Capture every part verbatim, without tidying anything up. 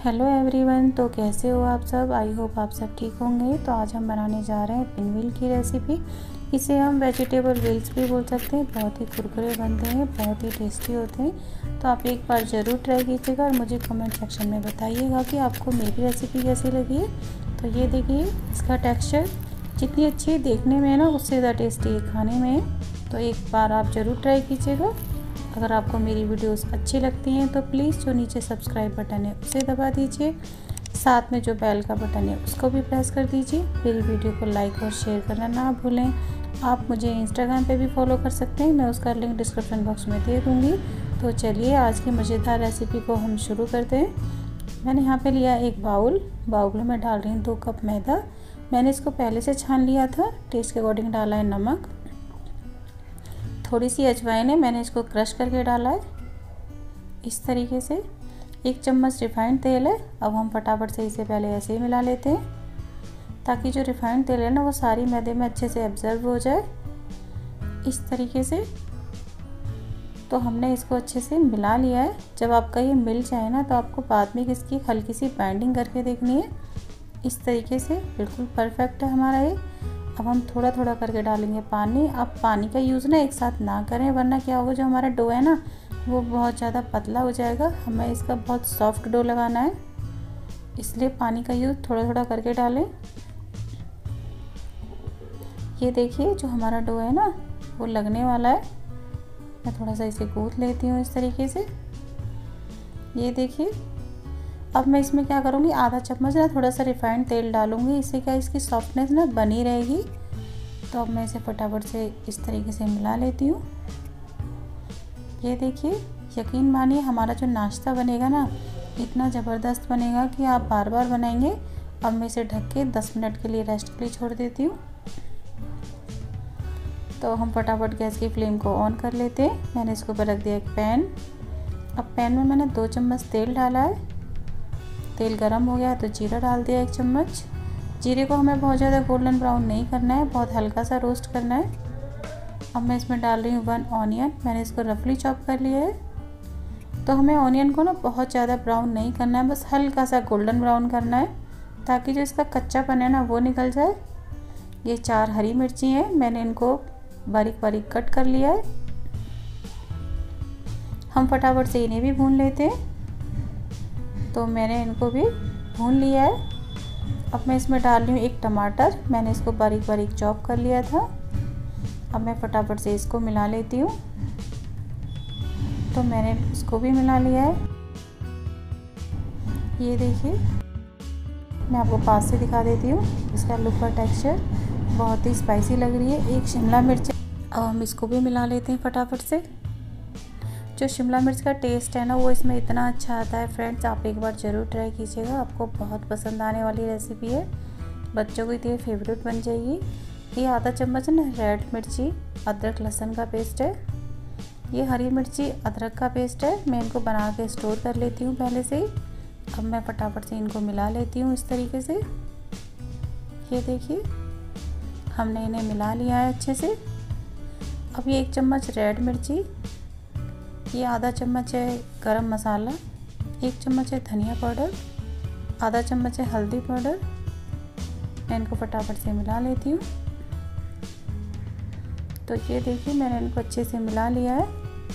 Hello everyone, तो कैसे हो आप सब। आई होप आप सब ठीक होंगे। तो आज हम बनाने जा रहे हैं पिनव्हील की रेसिपी। इसे हम वेजिटेबल व्हील्स भी बोल सकते हैं। बहुत ही कुरकुरे बनते हैं, बहुत ही टेस्टी होते हैं। तो आप एक बार ज़रूर ट्राई कीजिएगा और मुझे कमेंट सेक्शन में बताइएगा कि आपको मेरी रेसिपी कैसी लगी है। तो ये देखिए, इसका टेक्स्चर जितनी अच्छी देखने में है ना, उससे ज़्यादा टेस्टी है खाने में। तो एक बार आप ज़रूर ट्राई कीजिएगा। अगर आपको मेरी वीडियोस अच्छी लगती हैं तो प्लीज़ जो नीचे सब्सक्राइब बटन है उसे दबा दीजिए। साथ में जो बेल का बटन है उसको भी प्रेस कर दीजिए। मेरी वीडियो को लाइक और शेयर करना ना भूलें। आप मुझे इंस्टाग्राम पे भी फॉलो कर सकते हैं, मैं उसका लिंक डिस्क्रिप्शन बॉक्स में दे दूँगी। तो चलिए आज की मज़ेदार रेसिपी को हम शुरू करते हैं। मैंने यहाँ पर लिया एक बाउल। बाउल में डाल रही हूँ दो कप मैदा। मैंने इसको पहले से छान लिया था। टेस्ट के अकॉर्डिंग डाला है नमक, थोड़ी सी अजवाइन है, मैंने इसको क्रश करके डाला है इस तरीके से। एक चम्मच रिफाइंड तेल है। अब हम फटाफट से इसे पहले ऐसे ही मिला लेते हैं ताकि जो रिफाइंड तेल है ना वो सारी मैदे में अच्छे से एब्जर्व हो जाए इस तरीके से। तो हमने इसको अच्छे से मिला लिया है। जब आपका ये मिल जाए ना तो आपको बाद में इसकी हल्की सी बाइंडिंग करके देखनी है। इस तरीके से बिल्कुल परफेक्ट है हमारा ये। अब हम थोड़ा थोड़ा करके डालेंगे पानी। अब पानी का यूज़ ना एक साथ ना करें, वरना क्या होगा, जो हमारा डो है ना वो बहुत ज़्यादा पतला हो जाएगा। हमें इसका बहुत सॉफ्ट डो लगाना है, इसलिए पानी का यूज़ थोड़ा थोड़ा करके डालें। ये देखिए, जो हमारा डो है ना वो लगने वाला है। मैं थोड़ा सा इसे गूंथ लेती हूँ इस तरीके से। ये देखिए, अब मैं इसमें क्या करूँगी, आधा चम्मच ना थोड़ा सा रिफाइंड तेल डालूँगी। इससे क्या इसकी सॉफ्टनेस ना बनी रहेगी। तो अब मैं इसे फटाफट से इस तरीके से मिला लेती हूँ। ये देखिए, यकीन मानिए हमारा जो नाश्ता बनेगा ना इतना ज़बरदस्त बनेगा कि आप बार बार बनाएंगे। अब मैं इसे ढक के दस मिनट के लिए रेस्ट के लिए छोड़ देती हूँ। तो हम फटाफट गैस की फ्लेम को ऑन कर लेते हैं। मैंने इसके ऊपर रख दिया एक पैन। अब पैन में मैंने दो चम्मच तेल डाला है। तेल गरम हो गया तो जीरा डाल दिया एक चम्मच। जीरे को हमें बहुत ज़्यादा गोल्डन ब्राउन नहीं करना है, बहुत हल्का सा रोस्ट करना है। अब मैं इसमें डाल रही हूँ वन ऑनियन। मैंने इसको रफली चॉप कर लिया है। तो हमें ऑनियन को ना बहुत ज़्यादा ब्राउन नहीं करना है, बस हल्का सा गोल्डन ब्राउन करना है ताकि जो इसका कच्चापन है ना वो निकल जाए। ये चार हरी मिर्ची हैं, मैंने इनको बारीक बारीक कट कर लिया है। हम फटाफट से इन्हें भी भून लेते हैं। तो मैंने इनको भी भून लिया है। अब मैं इसमें डाल रही हूँ एक टमाटर। मैंने इसको बारीक बारीक चॉप कर लिया था। अब मैं फटाफट से इसको मिला लेती हूँ। तो मैंने इसको भी मिला लिया है। ये देखिए, मैं आपको पास से दिखा देती हूँ। इसका लुक का टेक्सचर बहुत ही स्पाइसी लग रही है। एक शिमला मिर्च, अब हम इसको भी मिला लेते हैं फटाफट से। जो शिमला मिर्च का टेस्ट है ना वो इसमें इतना अच्छा आता है। फ्रेंड्स, आप एक बार ज़रूर ट्राई कीजिएगा, आपको बहुत पसंद आने वाली रेसिपी है। बच्चों की तो ये फेवरेट बन जाएगी। ये आधा चम्मच ना रेड मिर्ची अदरक लहसुन का पेस्ट है। ये हरी मिर्ची अदरक का पेस्ट है। मैं इनको बना के स्टोर कर लेती हूँ पहले से ही। अब मैं फटाफट से इनको मिला लेती हूँ इस तरीके से। ये देखिए, हमने इन्हें मिला लिया है अच्छे से। अब ये एक चम्मच रेड मिर्ची, ये आधा चम्मच है गरम मसाला, एक चम्मच है धनिया पाउडर, आधा चम्मच है हल्दी पाउडर। मैं इनको फटाफट से मिला लेती हूँ। तो ये देखिए, मैंने इनको अच्छे से मिला लिया है।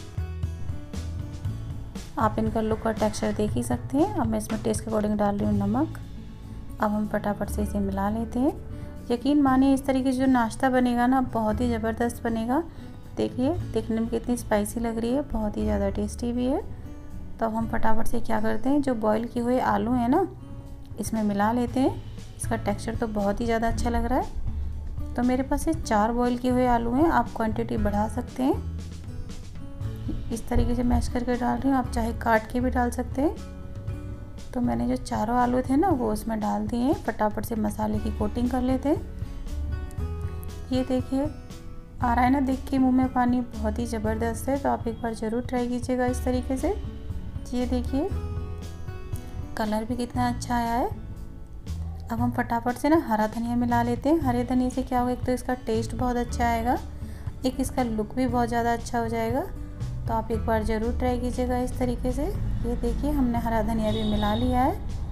आप इनका लुक और टेक्सचर देख ही सकते हैं। अब मैं इसमें टेस्ट के अकॉर्डिंग डाल रही हूँ नमक। अब हम फटाफट से इसे मिला लेते हैं। यकीन मानिए इस तरीके से जो नाश्ता बनेगा ना बहुत ही ज़बरदस्त बनेगा। देखिए, देखने में कितनी स्पाइसी लग रही है, बहुत ही ज़्यादा टेस्टी भी है। तो अब हम फटाफट से क्या करते हैं, जो बॉईल किए हुए आलू हैं ना इसमें मिला लेते हैं। इसका टेक्सचर तो बहुत ही ज़्यादा अच्छा लग रहा है। तो मेरे पास ये चार बॉईल किए हुए आलू हैं, आप क्वांटिटी बढ़ा सकते हैं। इस तरीके से मैश करके डाल रही हूँ, आप चाहे काट के भी डाल सकते हैं। तो मैंने जो चारों आलू थे ना वो उसमें डाल दिए हैं। फटाफट से मसाले की कोटिंग कर लेते हैं। ये देखिए, आ रहा है ना देख के मुंह में पानी, बहुत ही ज़बरदस्त है। तो आप एक बार ज़रूर ट्राई कीजिएगा इस तरीके से। ये देखिए, कलर भी कितना अच्छा आया है। अब हम फटाफट से ना हरा धनिया मिला लेते हैं। हरे धनिया से क्या होगा, एक तो इसका टेस्ट बहुत अच्छा आएगा, एक इसका लुक भी बहुत ज़्यादा अच्छा हो जाएगा। तो आप एक बार ज़रूर ट्राई कीजिएगा इस तरीके से। ये देखिए, हमने हरा धनिया भी मिला लिया है।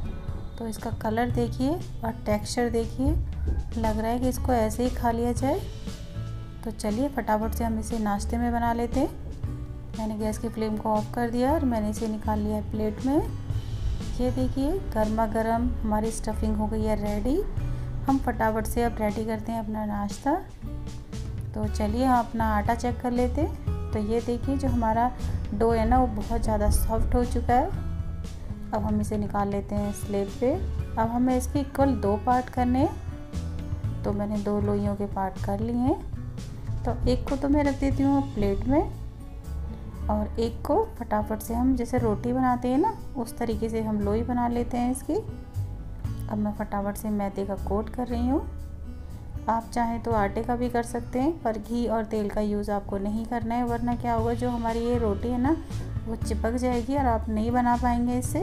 तो इसका कलर देखिए और टेक्सचर देखिए, लग रहा है कि इसको ऐसे ही खा लिया जाए। तो चलिए फटाफट से हम इसे नाश्ते में बना लेते हैं। मैंने गैस की फ्लेम को ऑफ कर दिया और मैंने इसे निकाल लिया है प्लेट में। ये देखिए गर्मा गर्म हमारी स्टफिंग हो गई है रेडी। हम फटाफट से अब रेडी करते हैं अपना नाश्ता। तो चलिए हम अपना आटा चेक कर लेते हैं। तो ये देखिए जो हमारा डो है ना वो बहुत ज़्यादा सॉफ्ट हो चुका है। अब हम इसे निकाल लेते हैं स्लेब पे। अब हमें इसके इक्वल दो पार्ट करने हैं। तो मैंने दो लोइयों के पार्ट कर लिए हैं। तो एक को तो मैं रख देती हूँ प्लेट में और एक को फटाफट से हम जैसे रोटी बनाते हैं ना उस तरीके से हम लोई बना लेते हैं इसकी। अब मैं फटाफट से मैदे का कोट कर रही हूँ। आप चाहें तो आटे का भी कर सकते हैं, पर घी और तेल का यूज़ आपको नहीं करना है, वरना क्या होगा जो हमारी ये रोटी है ना वो चिपक जाएगी और आप नहीं बना पाएंगे इससे।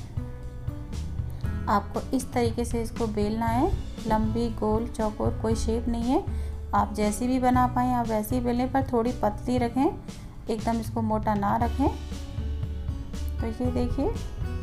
आपको इस तरीके से इसको बेलना है, लंबी गोल चौकोर कोई शेप नहीं है। आप जैसी भी बना पाएँ आप वैसे ही बेलें, पर थोड़ी पतली रखें, एकदम इसको मोटा ना रखें। तो ये देखिए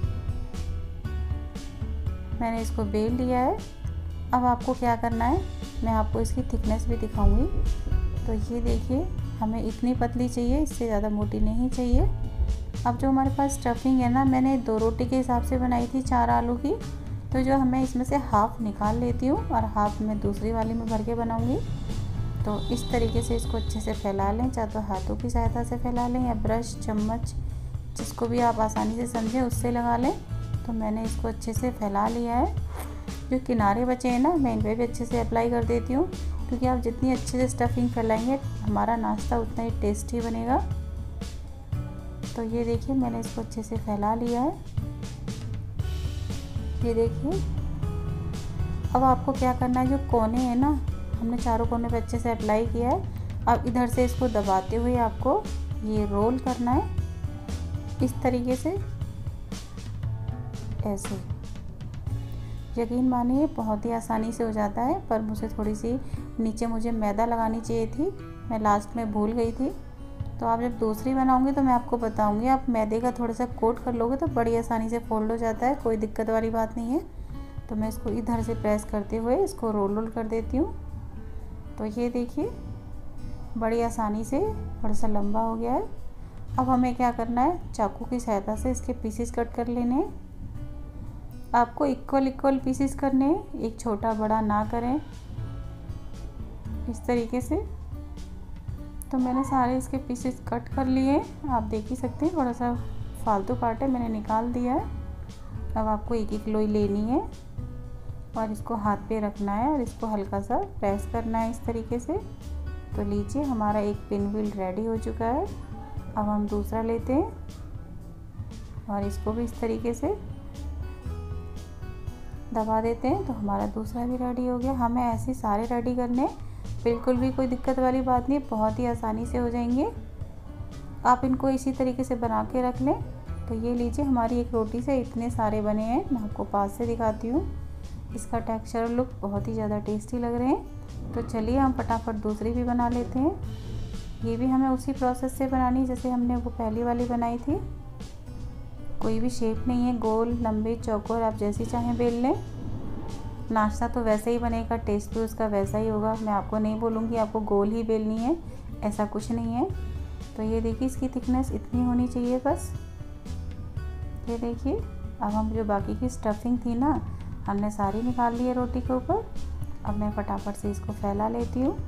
मैंने इसको बेल लिया है। अब आपको क्या करना है, मैं आपको इसकी थिकनेस भी दिखाऊंगी। तो ये देखिए हमें इतनी पतली चाहिए, इससे ज़्यादा मोटी नहीं चाहिए। अब जो हमारे पास स्टफिंग है ना, मैंने दो रोटी के हिसाब से बनाई थी चार आलू की। तो जो हमें इसमें से हाफ़ निकाल लेती हूँ और हाफ़ मैं दूसरी वाली में भर के बनाऊँगी। तो इस तरीके से इसको अच्छे से फैला लें, चाहे तो हाथों की सहायता से फैला लें या ब्रश चम्मच जिसको भी आप आसानी से समझें उससे लगा लें। तो मैंने इसको अच्छे से फैला लिया है। जो किनारे बचे हैं ना मैं इन पर भी अच्छे से अप्लाई कर देती हूँ, क्योंकि आप जितनी अच्छे से स्टफिंग फैलाएंगे हमारा नाश्ता उतना ही टेस्टी बनेगा। तो ये देखिए मैंने इसको अच्छे से फैला लिया है। ये देखिए अब आपको क्या करना है, जो कोने हैं ना हमने चारों कोने पे अच्छे से अप्लाई किया है। अब इधर से इसको दबाते हुए आपको ये रोल करना है इस तरीके से, ऐसे। यकीन मानिए बहुत ही आसानी से हो जाता है, पर मुझे थोड़ी सी नीचे मुझे मैदा लगानी चाहिए थी, मैं लास्ट में भूल गई थी। तो आप जब दूसरी बनाओगे तो मैं आपको बताऊंगी, आप मैदे का थोड़ा सा कोट कर लोगे तो बड़ी आसानी से फोल्ड हो जाता है, कोई दिक्कत वाली बात नहीं है। तो मैं इसको इधर से प्रेस करते हुए इसको रोल रोल कर देती हूँ। तो ये देखिए बड़ी आसानी से थोड़ा सा लंबा हो गया है। अब हमें क्या करना है, चाकू की सहायता से इसके पीसेस कट कर लेने हैं। आपको इक्वल इक्वल पीसेस करने हैं, एक छोटा बड़ा ना करें, इस तरीके से। तो मैंने सारे इसके पीसेस कट कर लिए हैं, आप देख ही सकते हैं। थोड़ा सा फालतू पार्ट है मैंने निकाल दिया है। अब आपको एक एक लोई लेनी है और इसको हाथ पे रखना है और इसको हल्का सा प्रेस करना है इस तरीके से। तो लीजिए हमारा एक पिन व्हील रेडी हो चुका है। अब हम दूसरा लेते हैं और इसको भी इस तरीके से दबा देते हैं। तो हमारा दूसरा भी रेडी हो गया। हमें ऐसे सारे रेडी करने, बिल्कुल भी कोई दिक्कत वाली बात नहीं, बहुत ही आसानी से हो जाएंगे। आप इनको इसी तरीके से बना के रख लें। तो ये लीजिए हमारी एक रोटी से इतने सारे बने हैं। मैं आपको पास से दिखाती हूँ, इसका टेक्सचर लुक बहुत ही ज़्यादा टेस्टी लग रहे हैं। तो चलिए हम फटाफट दूसरी भी बना लेते हैं। ये भी हमें उसी प्रोसेस से बनानी जैसे हमने वो पहली वाली बनाई थी। कोई भी शेप नहीं है, गोल लंबे चौकोर आप जैसी चाहें बेल लें। नाश्ता तो वैसे ही बनेगा, टेस्ट भी उसका वैसा ही होगा। मैं आपको नहीं बोलूँगी आपको गोल ही बेलनी है, ऐसा कुछ नहीं है। तो ये देखिए इसकी थिकनेस इतनी होनी चाहिए बस। ये देखिए अब हम जो बाकी की स्टफिंग थी ना हमने सारी निकाल ली है रोटी के ऊपर। अब मैं फटाफट से इसको फैला लेती हूँ।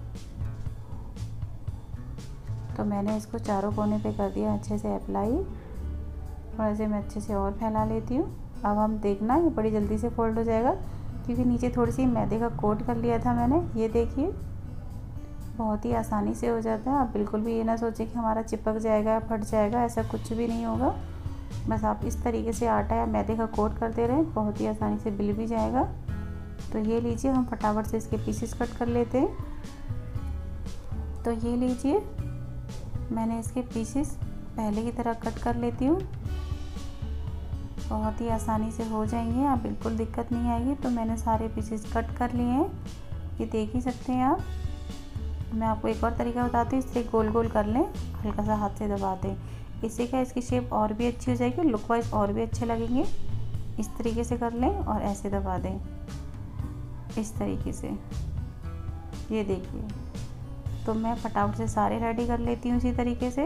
तो मैंने इसको चारों कोने पे कर दिया अच्छे से अप्लाई। थोड़ा से मैं अच्छे से और फैला लेती हूँ। अब हम देखना ये बड़ी जल्दी से फोल्ड हो जाएगा, क्योंकि नीचे थोड़ी सी मैदे का कोट कर लिया था मैंने। ये देखिए बहुत ही आसानी से हो जाता है। आप बिल्कुल भी ये ना सोचें कि हमारा चिपक जाएगा फट जाएगा, ऐसा कुछ भी नहीं होगा। बस आप इस तरीके से आटा या मैदे का कोट करते रहें, बहुत ही आसानी से बिल भी जाएगा। तो ये लीजिए हम फटाफट से इसके पीसेस कट कर लेते हैं। तो ये लीजिए मैंने इसके पीसेस पहले की तरह कट कर लेती हूँ। बहुत ही आसानी से हो जाएंगे, आप बिल्कुल दिक्कत नहीं आएगी। तो मैंने सारे पीसेस कट कर लिए हैं, ये देख ही सकते हैं आप। मैं आपको एक और तरीका बताती हूँ, इससे गोल गोल कर लें, हल्का सा हाथ से दबा दें। इससे क्या इसकी शेप और भी अच्छी हो जाएगी, लुक वाइज और भी अच्छे लगेंगे। इस तरीके से कर लें और ऐसे दबा दें इस तरीके से। ये देखिए, तो मैं फटाफट से सारे रेडी कर लेती हूँ इसी तरीके से,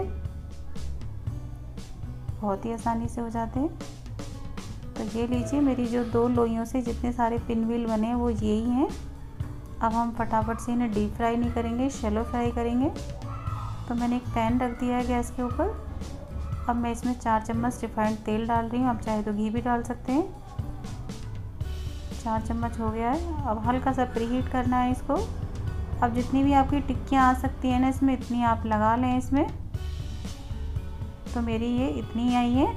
बहुत ही आसानी से हो जाते हैं। तो ये लीजिए, मेरी जो दो लोइयों से जितने सारे पिन व्हील बने हैं वो यही हैं। अब हम फटाफट से इन्हें डीप फ्राई नहीं करेंगे, शैलो फ्राई करेंगे। तो मैंने एक पैन रख दिया है गैस के ऊपर। अब मैं इसमें चार चम्मच रिफाइंड तेल डाल रही हूँ, आप चाहे तो घी भी डाल सकते हैं। चार चम्मच हो गया है। अब हल्का सा प्रीहीट करना है इसको। अब जितनी भी आपकी टिक्कियाँ आ सकती हैं ना इसमें, इतनी आप लगा लें इसमें। तो मेरी ये इतनी आई है,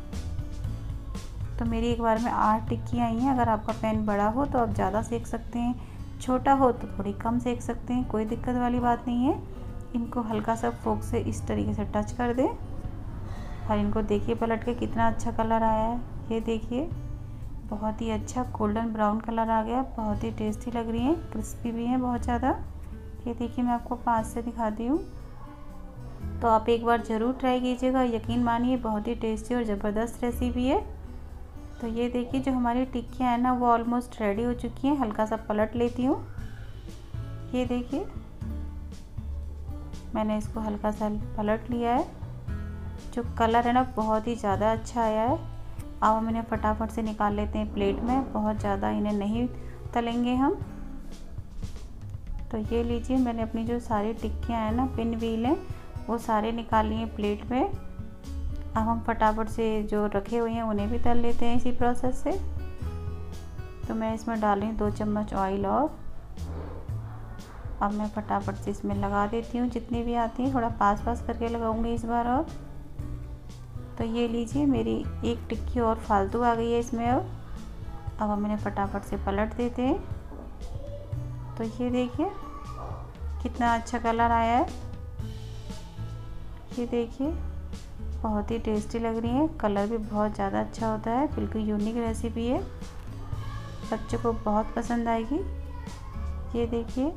तो मेरी एक बार में आठ टिक्की आई हैं। अगर आपका पैन बड़ा हो तो आप ज़्यादा सेक सकते हैं, छोटा हो तो थोड़ी कम सेक सकते हैं, कोई दिक्कत वाली बात नहीं है। इनको हल्का सा फोक से इस तरीके से टच कर दें और इनको देखिए पलट के कितना अच्छा कलर आया है। ये देखिए, बहुत ही अच्छा गोल्डन ब्राउन कलर आ गया, बहुत ही टेस्टी लग रही हैं, क्रिस्पी भी हैं बहुत ज़्यादा। ये देखिए, मैं आपको पास से दिखाती हूँ। तो आप एक बार ज़रूर ट्राई कीजिएगा, यकीन मानिए बहुत ही टेस्टी और ज़बरदस्त रेसिपी है। तो ये देखिए, जो हमारी टिक्कियाँ हैं ना वो ऑलमोस्ट रेडी हो चुकी हैं। हल्का सा पलट लेती हूँ। ये देखिए, मैंने इसको हल्का सा पलट लिया है। जो कलर है ना बहुत ही ज़्यादा अच्छा आया है। अब हम इन्हें फटाफट से निकाल लेते हैं प्लेट में, बहुत ज़्यादा इन्हें नहीं तलेंगे हम। तो ये लीजिए, मैंने अपनी जो सारी टिक्कियाँ हैं ना पिन व्हील हैं वो सारे निकाल लिए प्लेट में। अब हम फटाफट से जो रखे हुए हैं उन्हें भी तल लेते हैं इसी प्रोसेस से। तो मैं इसमें डाल रही हूँ दो चम्मच ऑयल और अब मैं फटाफट से इसमें लगा देती हूँ जितनी भी आती हैं, थोड़ा पास पास करके लगाऊंगी इस बार। और तो ये लीजिए, मेरी एक टिक्की और फालतू आ गई है इसमें। अब अब हम इन्हें फटाफट से पलट देते हैं। तो ये देखिए कितना अच्छा कलर आया है। ये देखिए, बहुत ही टेस्टी लग रही है, कलर भी बहुत ज़्यादा अच्छा होता है, बिल्कुल यूनिक रेसिपी है, बच्चों को बहुत पसंद आएगी। ये देखिए,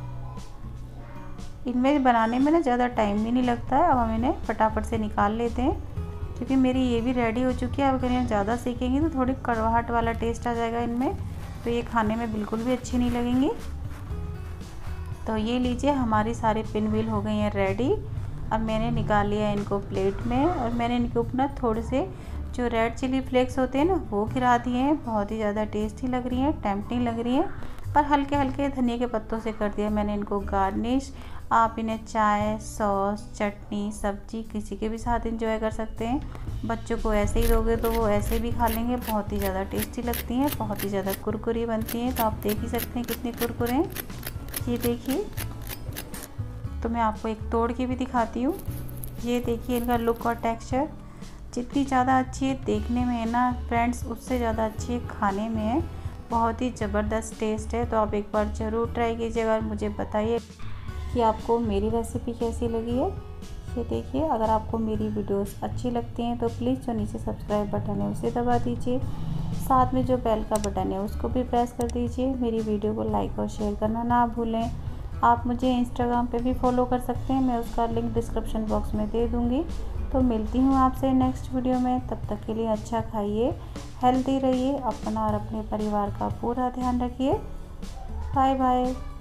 इनमें बनाने में ना ज़्यादा टाइम भी नहीं लगता है। अब हम इन्हें फटाफट से निकाल लेते हैं क्योंकि मेरी ये भी रेडी हो चुकी है। अब अगर इन्हें ज़्यादा सेकेंगे तो थोड़ी कड़वाहट वाला टेस्ट आ जाएगा इनमें, तो ये खाने में बिल्कुल भी अच्छी नहीं लगेंगी। तो ये लीजिए, हमारी सारी पिन व्हील हो गई हैं रेडी। अब मैंने निकाल लिया इनको प्लेट में और मैंने इनके ऊपर ना थोड़े से जो रेड चिली फ्लेक्स होते हैं ना वो गिरा दिए हैं। बहुत ही ज़्यादा टेस्टी लग रही हैं, टेम्पटिंग लग रही हैं। और हल्के हल्के धनिया के पत्तों से कर दिया मैंने इनको गार्निश। आप इन्हें चाय, सॉस, चटनी, सब्जी किसी के भी साथ एंजॉय कर सकते हैं। बच्चों को ऐसे ही दोगे तो वो ऐसे भी खा लेंगे। बहुत ही ज़्यादा टेस्टी लगती हैं, बहुत ही ज़्यादा कुरकुरी बनती हैं। तो आप देख ही सकते हैं कितने कुरकुरे हैं। ये देखिए, तो मैं आपको एक तोड़ के भी दिखाती हूँ। ये देखिए, इनका लुक और टेक्सचर जितनी ज़्यादा अच्छी है देखने में है ना फ्रेंड्स, उससे ज़्यादा अच्छी है खाने में है। बहुत ही ज़बरदस्त टेस्ट है। तो आप एक बार ज़रूर ट्राई कीजिएगा और मुझे बताइए कि आपको मेरी रेसिपी कैसी लगी है। ये देखिए, अगर आपको मेरी वीडियोस अच्छी लगती हैं तो प्लीज़ जो नीचे सब्सक्राइब बटन है उसे दबा दीजिए, साथ में जो बेल का बटन है उसको भी प्रेस कर दीजिए। मेरी वीडियो को लाइक और शेयर करना ना भूलें। आप मुझे इंस्टाग्राम पे भी फॉलो कर सकते हैं, मैं उसका लिंक डिस्क्रिप्शन बॉक्स में दे दूँगी। तो मिलती हूँ आपसे नेक्स्ट वीडियो में, तब तक के लिए अच्छा खाइए, हेल्दी रहिए, अपना और अपने परिवार का पूरा ध्यान रखिए। Bye bye.